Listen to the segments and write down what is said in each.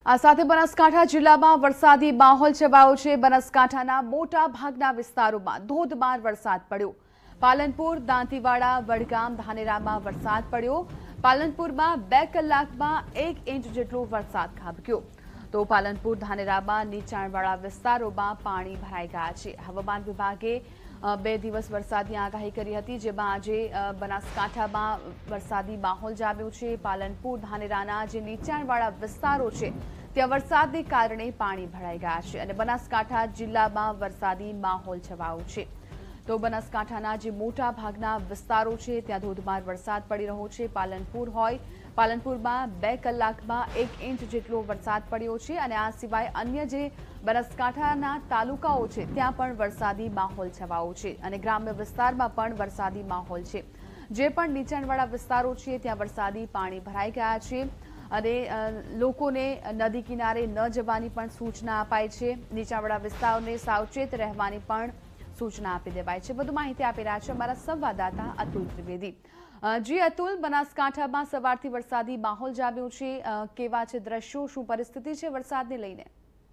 આ સાથે બનાસકાંઠા જિલ્લામાં વરસાદી માહોલ છવાયો છે। બનાસકાંઠાના મોટા ભાગના વિસ્તારોમાં ધોધમાર વરસાદ પડ્યો। પાલનપુર, દાંતીવાડા, વડગામ, ધાનેરામાં વરસાદ પડ્યો। પાલનપુરમાં 2 કલાકમાં 1 ઇંચ જેટલો વરસાદ ખાબક્યો। તો પાલનપુર, ધાનેરામાં નીચાણવાળા વિસ્તારોમાં પાણી ભરાઈ ગયા છે। હવામાન વિભાગે 2 દિવસ વરસાદની આગાહી કરી હતી, જેમાં આજે બનાસકાંઠામાં વરસાદી માહોલ જામ્યો છે। પાલનપુર, ધાનેરાના જે નીચાણવાળા વિસ્તારો છે ત્યાં વરસાદને કારણે પાણી ભરાઈ ગયા છે અને બનાસકાંઠા જિલ્લામાં વરસાદી માહોલ છવાયો છે। તો બનાસકાંઠાના જે મોટા ભાગના વિસ્તારો છે ત્યાં ધોધમાર વરસાદ પડી રહ્યો છે। પાલનપુર હોય, પાલનપુરમાં 2 કલાકમાં 1 ઇંચ જેટલો વરસાદ પડ્યો છે અને આ સિવાય અન્ય જે બનાસકાંઠાના તાલુકાઓ છે ત્યાં પણ વરસાદી માહોલ છવાયો છે અને ગ્રામ્ય વિસ્તારમાં પણ વરસાદી માહોલ છે। જે પણ નીચાણવાળા વિસ્તારો છે ત્યાં વરસાદી પાણી ભરાઈ ગયા છે અને લોકોને નદી કિનારે ન જવાની પણ સૂચના અપાઈ છે। નીચાણવાળા વિસ્તારોને સાવચેત રહેવાની પણ સૂચના આપી દેવાઈ છે। વધુ માહિતી આપી રહ્યા છે અમારા સંવાદદાતા અતુલ ત્રિવેદી। જી અતુલ, બનાસકાંઠામાં સવારથી વરસાદી માહોલ જામ્યો છે, કેવા છે દ્રશ્યો, શું પરિસ્થિતિ છે વરસાદને લઈને?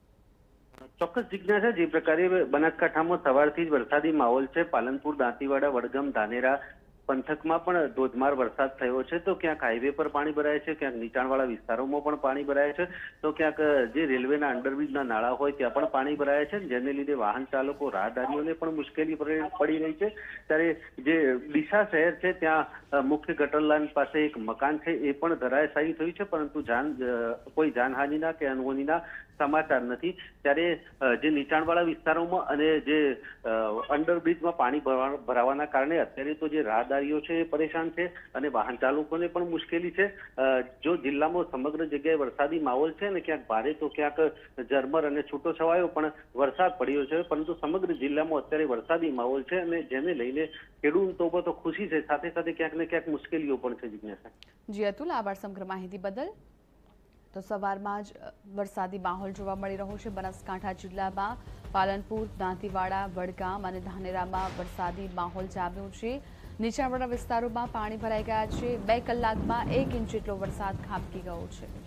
ચોક્કસ જિજ્ઞાસા, જે પ્રકારે બનાસકાંઠામાં સવારથી જ વરસાદી માહોલ છે। પાલનપુર, દાંતીવાડા, વડગામ, ધાનેરા પંથકમાં પણ ધોધમાર વરસાદ થયો છે। તો ક્યાંક હાઈવે પર પાણી ભરાય છે, ક્યાંક નીચાણવાળા વિસ્તારોમાં પણ પાણી ભરાય છે, તો ક્યાંક જે રેલવેના અંડરબ્રિજના નાળા હોય ત્યાં પણ પાણી ભરાય છે, જેને લીધે વાહન ચાલકો, રાહદારીઓને પણ મુશ્કેલી પડી રહી છે। ત્યારે જે ડીસા શહેર છે ત્યાં મુખ્ય ગટર લાઇન પાસે એક મકાન છે એ પણ ધરાશાયી થયું છે, પરંતુ કોઈ જાનહાનિના કે અનહોનીના સમાચાર નથી। ત્યારે જે નીચાણવાળા વિસ્તારોમાં અને જે અંડરબ્રિજમાં પાણી ભરાવાના કારણે અત્યારે તો જે રાહદારીઓ છે એ પરેશાન છે અને વાહન ચાલકોને પણ મુશ્કેલી છે। જો જિલ્લામાં સમગ્ર જગ્યાએ વરસાદી માહોલ છે ને ક્યાંક ભારે તો ક્યાંક ઝરમર અને છૂટો છવાયો પણ વરસાદ પડ્યો છે, પરંતુ સમગ્ર જિલ્લામાં અત્યારે વરસાદી માહોલ છે અને જેને લઈને ખેડૂતોમાં તો ખુશી છે, સાથે સાથે ક્યાંક ને ક્યાંક મુશ્કેલીઓ પણ છે। જિજ્ઞાસા જી અતુલ, આભાર સમગ્ર માહિતી બદલ। તો સવારમાં જ વરસાદી માહોલ જોવા મળી રહ્યો છે બનાસકાંઠા જિલ્લામાં। પાલનપુર, દાંતીવાડા, વડગામ અને ધાનેરામાં વરસાદી માહોલ જામ્યો છે। નીચાણવાળા વિસ્તારોમાં પાણી ભરાઈ ગયા છે। 2 કલાકમાં 1 ઇંચ જેટલો વરસાદ ખાબકી ગયો છે।